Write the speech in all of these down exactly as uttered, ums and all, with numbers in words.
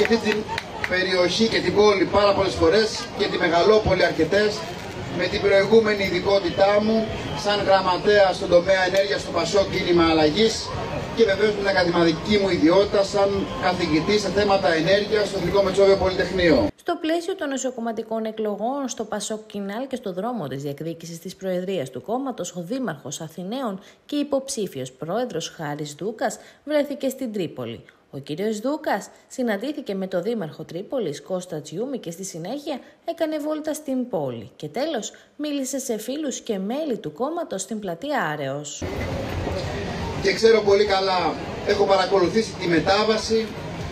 επισκεφτεί την περιοχή και την πόλη πάρα πολλές φορές και τη Μεγαλόπολη αρκετές, με την προηγούμενη ειδικότητά μου σαν γραμματέα στον τομέα ενέργειας στο Πασόκ Κίνημα Αλλαγής και βεβαίως την ακαδημαϊκή μου ιδιότητα σαν καθηγητή σε θέματα ενέργειας στο Εθνικό Μετσόβιο Πολυτεχνείο. Στο πλαίσιο των εσωκομματικών εκλογών στο Πασόκ Κινάλ και στο δρόμο της διεκδίκησης της προεδρίας του κόμματος, ο Δήμαρχος Αθηναίων και υποψήφιος πρόεδρος Χάρης Δούκας βρέθηκε στην Τρίπολη. Ο κύριος Δούκας συναντήθηκε με το Δήμαρχο Τρίπολης Κώστα Τσιούμη και στη συνέχεια έκανε βόλτα στην πόλη και τέλος μίλησε σε φίλους και μέλη του κόμματος στην πλατεία Άρεος. Και ξέρω πολύ καλά, έχω παρακολουθήσει τη μετάβαση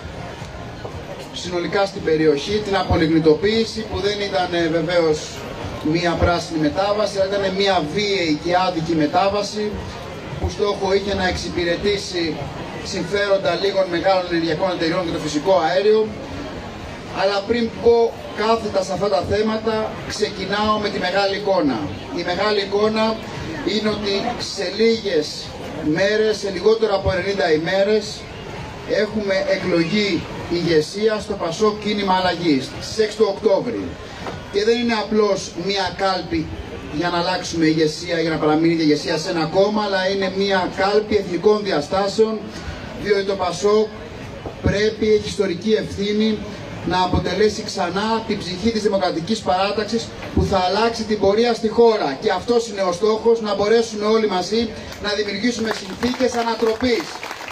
συνολικά στην περιοχή, την απολιγνητοποίηση που δεν ήταν βεβαίως μία πράσινη μετάβαση, αλλά ήταν μία βίαιη και άδικη μετάβαση που στόχο είχε να εξυπηρετήσει συμφέροντα λίγων μεγάλων ενεργειακών εταιριών και το φυσικό αέριο. Αλλά πριν πω κάθετα σε αυτά τα θέματα, ξεκινάω με τη μεγάλη εικόνα. Η μεγάλη εικόνα είναι ότι σε λίγες μέρες, σε λιγότερο από ενενήντα ημέρες, έχουμε εκλογή ηγεσία στο Πασόκ Κίνημα Αλλαγής στις έξι του Οκτώβρη. Και δεν είναι απλώς μία κάλπη για να αλλάξουμε ηγεσία, για να παραμείνει η ηγεσία σε ένα κόμμα, αλλά είναι μία κάλπη εθνικών διαστάσεων, διότι το Πασόκ πρέπει, έχει ιστορική ευθύνη, να αποτελέσει ξανά την ψυχή της δημοκρατικής παράταξης που θα αλλάξει την πορεία στη χώρα. Και αυτός είναι ο στόχος, να μπορέσουμε όλοι μαζί να δημιουργήσουμε συνθήκες ανατροπής.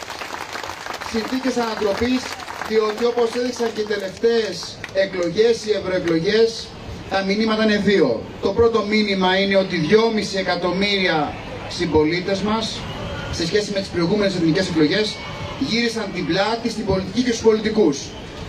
Συνθήκες ανατροπής, διότι όπως έδειξαν και οι τελευταίες εκλογές, οι ευρωεκλογές, τα μηνύματα είναι δύο. Το πρώτο μήνυμα είναι ότι δυόμισι εκατομμύρια συμπολίτες μας, σε σχέση με τις προηγούμενες εθνικές εκλογές, γύρισαν την πλάτη στην πολιτική και στους πολιτικούς.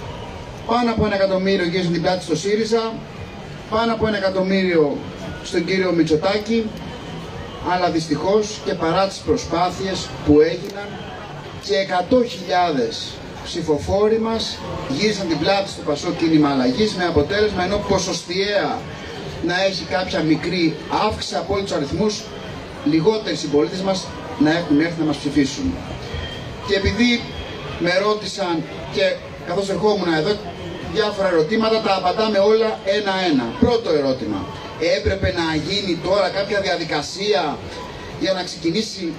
Πάνω από ένα εκατομμύριο γύρισαν την πλάτη στο ΣΥΡΙΖΑ, πάνω από ένα εκατομμύριο στον κύριο Μητσοτάκη, αλλά δυστυχώς και παρά τις προσπάθειες που έγιναν, και εκατό χιλιάδες ψηφοφόροι μας γύρισαν την πλάτη στο Πασόκ Κίνημα Αλλαγής, με αποτέλεσμα ενώ ποσοστιαία να έχει κάποια μικρή αύξηση από όλους τους αριθμούς, λιγότεροι συμπολίτες μας να έχουν έρθει να μας ψηφίσουν. Και επειδή με ρώτησαν και καθώς ερχόμουν εδώ διάφορα ερωτήματα, τα απαντάμε όλα ένα-ένα. Πρώτο ερώτημα, έπρεπε να γίνει τώρα κάποια διαδικασία για να ξεκινήσει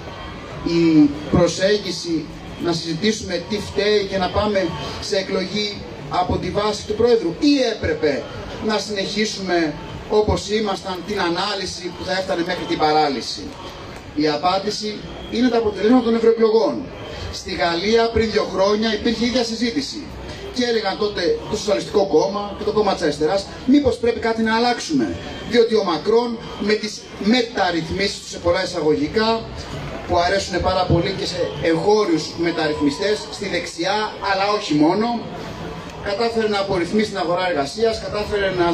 η προσέγγιση, να συζητήσουμε τι φταίει και να πάμε σε εκλογή από τη βάση του Πρόεδρου, ή έπρεπε να συνεχίσουμε όπως ήμασταν την ανάλυση που θα έφτανε μέχρι την παράλυση? Η απάντηση είναι τα αποτελέσματα των ευρωεκλογών. Στη Γαλλία πριν δύο χρόνια υπήρχε η ίδια συζήτηση και έλεγαν τότε το Σοσιαλιστικό Κόμμα και το Κόμμα της Αριστεράς μήπως πρέπει κάτι να αλλάξουμε, διότι ο Μακρόν με τις μεταρρυθμίσεις του σε πολλά εισαγωγικά, που αρέσουν πάρα πολύ και σε εγχώριους μεταρρυθμιστές στη δεξιά, αλλά όχι μόνο, κατάφερε να απορριθμίσει την αγορά εργασίας, κατάφερε να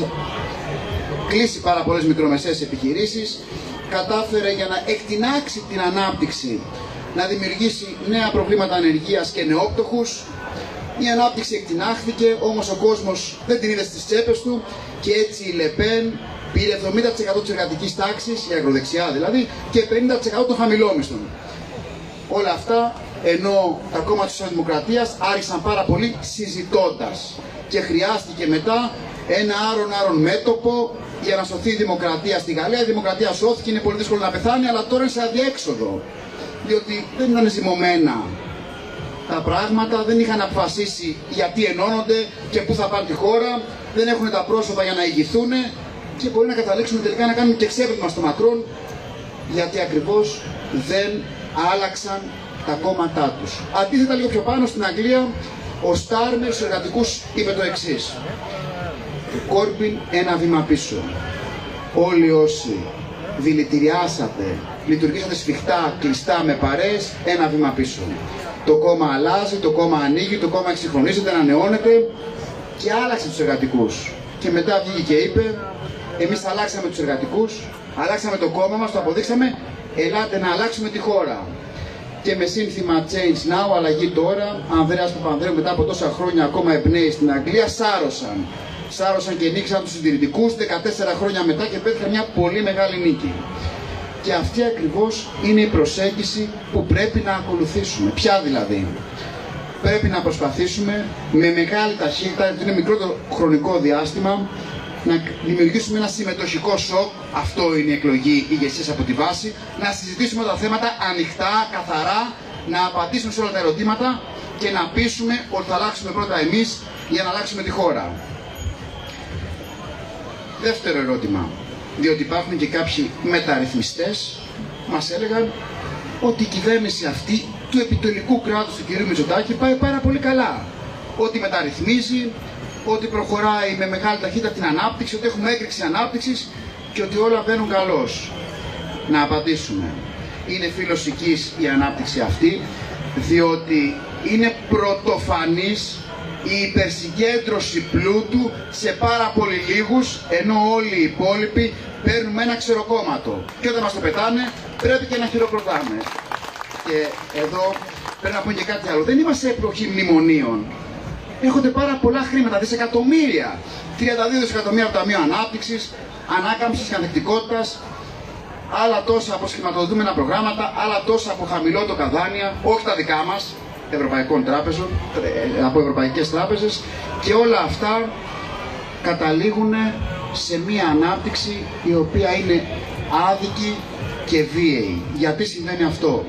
κλείσει πάρα πολλές μικρομεσαίες επιχειρήσεις, κατάφερε για να εκτινάξει την ανάπτυξη, να δημιουργήσει νέα προβλήματα ανεργίας και νεόπτωχους. Η ανάπτυξη εκτινάχθηκε, όμως ο κόσμος δεν την είδε στις τσέπες του και έτσι η Λεπέν πήρε εβδομήντα τοις εκατό της εργατικής τάξης, η αγροδεξιά δηλαδή, και πενήντα τοις εκατό των χαμηλόμισθων. Όλα αυτά ενώ τα κόμματα της Σοσιαλδημοκρατίας άρχισαν πάρα πολύ συζητώντας και χρειάστηκε μετά ένα άρον-άρον μέτωπο για να σωθεί η δημοκρατία στη Γαλλία. Η δημοκρατία σώθηκε, είναι πολύ δύσκολο να πεθάνει, αλλά τώρα είναι σε αδιέξοδο, διότι δεν ήταν ζυμωμένα τα πράγματα, δεν είχαν αποφασίσει γιατί ενώνονται και πού θα πάνε τη χώρα, δεν έχουν τα πρόσωπα για να ηγηθούν και μπορεί να καταλήξουν τελικά να κάνουν και ξέπλυμα στο Μακρόν, γιατί ακριβώς δεν άλλαξαν τα κόμματά τους. Αντίθετα, λίγο πιο πάνω στην Αγγλία, ο Στάρμερ στους εργατικούς είπε το εξής: Κόρμπιν, ένα βήμα πίσω. Όλοι όσοι δηλητηριάσατε, λειτουργήσατε σφιχτά, κλειστά με παρέες, ένα βήμα πίσω. Το κόμμα αλλάζει, το κόμμα ανοίγει, το κόμμα εξυγχρονίζεται, ανανεώνεται, και άλλαξε τους εργατικούς. Και μετά βγήκε και είπε: εμείς αλλάξαμε τους εργατικούς, αλλάξαμε το κόμμα μας, το αποδείξαμε, ελάτε να αλλάξουμε τη χώρα. Και με σύνθημα Change Now, αλλαγή τώρα, Ανδρέας Παπανδρέου μετά από τόσα χρόνια ακόμα εμπνέει στην Αγγλία, σάρωσαν. Σάρωσαν και νίκησαν τους συντηρητικούς δεκατέσσερα χρόνια μετά και πέτυχαν μια πολύ μεγάλη νίκη. Και αυτή ακριβώς είναι η προσέγγιση που πρέπει να ακολουθήσουμε. Ποια δηλαδή? πρέπει να προσπαθήσουμε με μεγάλη ταχύτητα, γιατί είναι μικρό το χρονικό διάστημα, να δημιουργήσουμε ένα συμμετοχικό σοκ, αυτό είναι η εκλογή ηγεσίας από τη βάση, να συζητήσουμε τα θέματα ανοιχτά, καθαρά, να απαντήσουμε σε όλα τα ερωτήματα και να πείσουμε ότι θα αλλάξουμε πρώτα εμείς για να αλλάξουμε τη χώρα. Δεύτερο ερώτημα, διότι υπάρχουν και κάποιοι μεταρρυθμιστές, μας έλεγαν ότι η κυβέρνηση αυτή του επιτελικού κράτους του κ. Μητσοτάκη πάει πάρα πολύ καλά. Ότι μεταρρυθμίζει, ότι προχωράει με μεγάλη ταχύτητα την ανάπτυξη, ότι έχουμε έκρηξη ανάπτυξης και ότι όλα βαίνουν καλώς. Να απαντήσουμε. Είναι φιλοσικής η ανάπτυξη αυτή, διότι είναι πρωτοφανής η υπερσυγκέντρωση πλούτου σε πάρα πολύ λίγους, ενώ όλοι οι υπόλοιποι παίρνουμε ένα ξεροκόμματο. Και όταν μας το πετάνε, πρέπει και να χειροκροτάμε. Και εδώ πρέπει να πούμε και κάτι άλλο. Δεν είμαστε σε εποχή μνημονίων. Έχονται πάρα πολλά χρήματα, δισεκατομμύρια. τριάντα δύο δισεκατομμύρια από το Ταμείο Ανάπτυξης, Ανάκαμψης και Ανθεκτικότητας, άλλα τόσα από σχηματοδοτούμενα προγράμματα, άλλα τόσα από χαμηλότοκα δάνεια, όχι τα δικά μας, ευρωπαϊκών τράπεζων, από ευρωπαϊκές τράπεζες, και όλα αυτά καταλήγουν σε μία ανάπτυξη η οποία είναι άδικη και βίαιη. Γιατί συμβαίνει αυτό?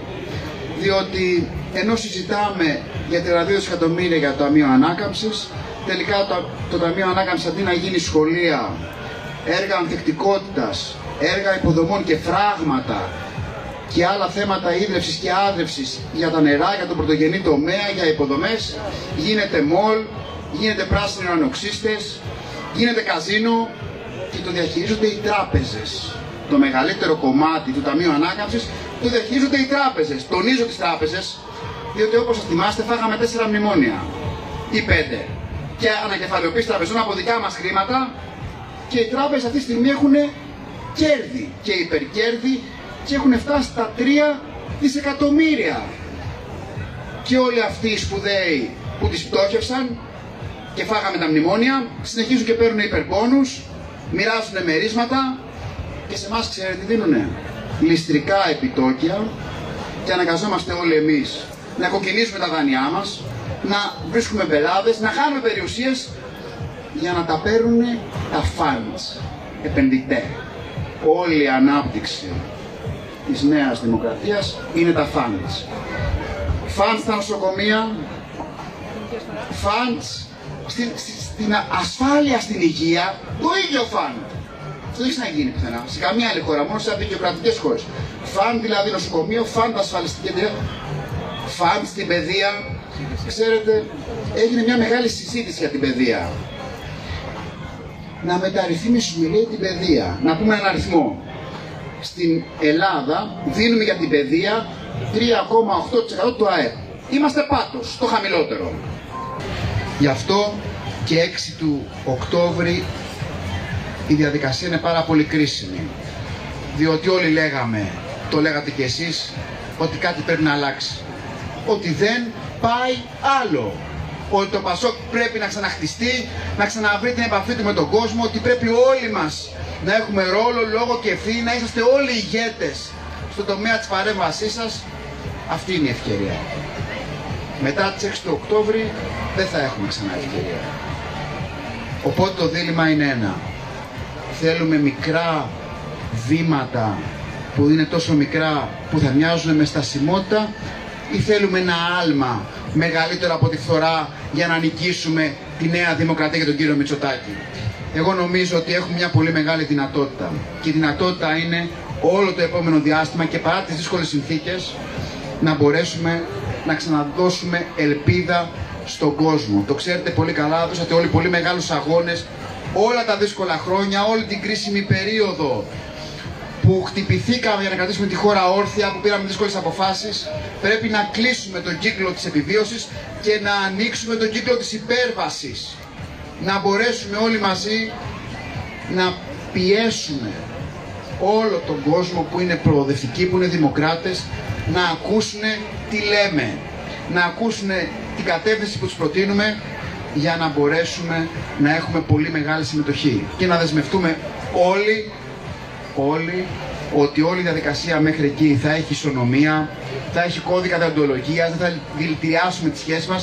Διότι ενώ συζητάμε για τριάντα δύο δισεκατομμύρια για το Ταμείο Ανάκαμψης, τελικά το, το Ταμείο Ανάκαμψης αντί να γίνει σχολεία, έργα ανθεκτικότητας, έργα υποδομών και φράγματα και άλλα θέματα ίδρυυσης και άδρευσης για τα νερά, για τον πρωτογενή τομέα, για υποδομές, γίνεται μολ, γίνεται πράσινοι ουρανοξύστες, γίνεται καζίνο και το διαχειρίζονται οι τράπεζες. Το μεγαλύτερο κομμάτι του Ταμείου Ανάκαμψης το διαχειρίζονται οι τράπεζες. Τονίζω τις τράπεζες, διότι όπως σας θυμάστε φάγαμε τέσσερα μνημόνια ή πέντε και ανακεφαλαιοποίηση τραπεζών από δικά μας χρήματα, και οι τράπεζες αυτή τη στιγμή έχουν κέρδη και υπερκέρδη και έχουν φτάσει στα τρία δισεκατομμύρια. Και όλοι αυτοί οι σπουδαίοι που τις πτώχευσαν και φάγαμε τα μνημόνια συνεχίζουν και παίρνουν υπερπόνους, μοιράζουν μερίσματα και σε εμάς ξέρετε τι δίνουνε? Ληστρικά επιτόκια, και αναγκαζόμαστε όλοι εμείς να κοκκινήσουμε τα δάνειά μας, να βρίσκουμε μπελάδες, να χάνουμε περιουσίες για να τα παίρνουν τα funds, επενδυτές. Όλη η ανάπτυξη της Νέας Δημοκρατίας είναι τα funds. Funds στα νοσοκομεία, funds στην, στην ασφάλεια στην υγεία, το ίδιο fund. Αυτό δεν έχει να γίνει πουθενά, σε καμία άλλη χώρα, μόνο σε δικαιοκρατικές χώρες. Φαντ δηλαδή νοσοκομείο, φαντ ασφαλιστική εταιρεία, φαντ στην παιδεία. Ξέρετε, έγινε μια μεγάλη συζήτηση για την παιδεία. Να μεταρρυθμίσουμε, λέει, την παιδεία. Να πούμε έναν αριθμό. Στην Ελλάδα δίνουμε για την παιδεία τρία κόμμα οκτώ τοις εκατό του ΑΕΠ. Είμαστε πάτος, το χαμηλότερο. Γι' αυτό και έξι του Οκτώβρη η διαδικασία είναι πάρα πολύ κρίσιμη. Διότι όλοι λέγαμε, το λέγατε κι εσείς, ότι κάτι πρέπει να αλλάξει. Ότι δεν πάει άλλο. Ότι το Πασόκ πρέπει να ξαναχτιστεί, να ξαναβρει την επαφή του με τον κόσμο, ότι πρέπει όλοι μας να έχουμε ρόλο, λόγο και ευθύνη, να είσαστε όλοι ηγέτες στον τομέα της παρέμβασής σας. Αυτή είναι η ευκαιρία. Μετά τις έξι του Οκτώβρη δεν θα έχουμε ξανά ευκαιρία. Οπότε το δίλημμα είναι ένα. Θέλουμε μικρά βήματα που είναι τόσο μικρά που θα μοιάζουν με στασιμότητα, ή θέλουμε ένα άλμα μεγαλύτερο από τη φθορά για να νικήσουμε τη Νέα Δημοκρατία και τον κύριο Μητσοτάκη? Εγώ νομίζω ότι έχουμε μια πολύ μεγάλη δυνατότητα, και η δυνατότητα είναι όλο το επόμενο διάστημα και παρά τις δύσκολες συνθήκες να μπορέσουμε να ξαναδώσουμε ελπίδα στον κόσμο. Το ξέρετε πολύ καλά, δώσατε όλοι πολύ μεγάλους αγώνες όλα τα δύσκολα χρόνια, όλη την κρίσιμη περίοδο που χτυπηθήκαμε για να κρατήσουμε τη χώρα όρθια, που πήραμε δύσκολες αποφάσεις. Πρέπει να κλείσουμε τον κύκλο της επιβίωσης και να ανοίξουμε τον κύκλο της υπέρβασης. Να μπορέσουμε όλοι μαζί να πιέσουμε όλο τον κόσμο που είναι προοδευτικοί, που είναι δημοκράτες, να ακούσουν τι λέμε, να ακούσουν την κατεύθυνση που τους προτείνουμε, για να μπορέσουμε να έχουμε πολύ μεγάλη συμμετοχή και να δεσμευτούμε όλοι, όλοι, ότι όλη η διαδικασία μέχρι εκεί θα έχει ισονομία, θα έχει κώδικα δεοντολογίας, δεν θα δηλητηριάσουμε τις σχέσεις μας,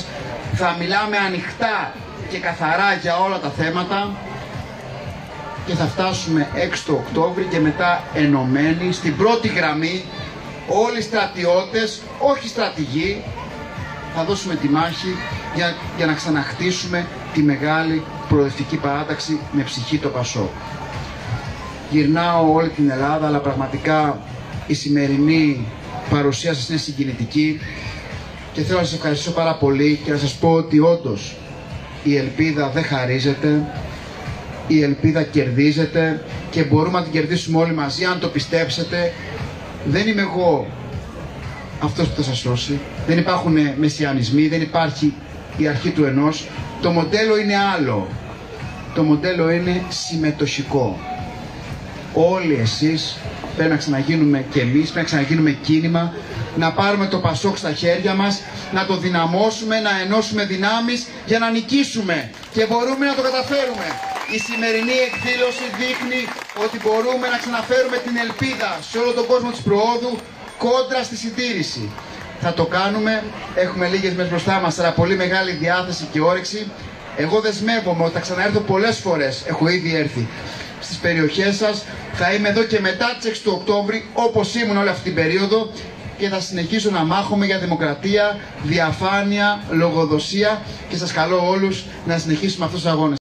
Θα μιλάμε ανοιχτά και καθαρά για όλα τα θέματα και θα φτάσουμε έξι το Οκτώβρη και μετά ενωμένοι στην πρώτη γραμμή, όλοι οι στρατιώτες, όχι στρατηγοί, θα δώσουμε τη μάχη για, για να ξαναχτίσουμε τη μεγάλη προοδευτική παράταξη με ψυχή το Πασόκ. Γυρνάω όλη την Ελλάδα, αλλά πραγματικά η σημερινή παρουσία σας είναι συγκινητική και θέλω να σας ευχαριστήσω πάρα πολύ και να σας πω ότι όντως η ελπίδα δεν χαρίζεται, η ελπίδα κερδίζεται και μπορούμε να την κερδίσουμε όλοι μαζί αν το πιστέψετε. Δεν είμαι εγώ αυτός που θα σας σώσει, δεν υπάρχουν μεσιανισμοί, δεν υπάρχει η αρχή του ενός. Το μοντέλο είναι άλλο, το μοντέλο είναι συμμετοχικό. Όλοι εσείς πρέπει να ξαναγίνουμε και εμείς, πρέπει να ξαναγίνουμε κίνημα, να πάρουμε το Πασόκ στα χέρια μας, να το δυναμώσουμε, να ενώσουμε δυνάμεις για να νικήσουμε και μπορούμε να το καταφέρουμε. Η σημερινή εκδήλωση δείχνει ότι μπορούμε να ξαναφέρουμε την ελπίδα σε όλο τον κόσμο της προόδου κόντρα στη συντήρηση. Θα το κάνουμε, έχουμε λίγες μέρες μπροστά μας, αλλά πολύ μεγάλη διάθεση και όρεξη. Εγώ δεσμεύομαι ότι θα ξαναέρθω πολλές φορές, έχω ήδη έρθει στις περιοχές σας, θα είμαι εδώ και μετά τις έξι του Οκτώβρη, όπως ήμουν όλη αυτή την περίοδο και θα συνεχίσω να μάχομαι για δημοκρατία, διαφάνεια, λογοδοσία και σας καλώ όλους να συνεχίσουμε αυτούς τους αγώνες.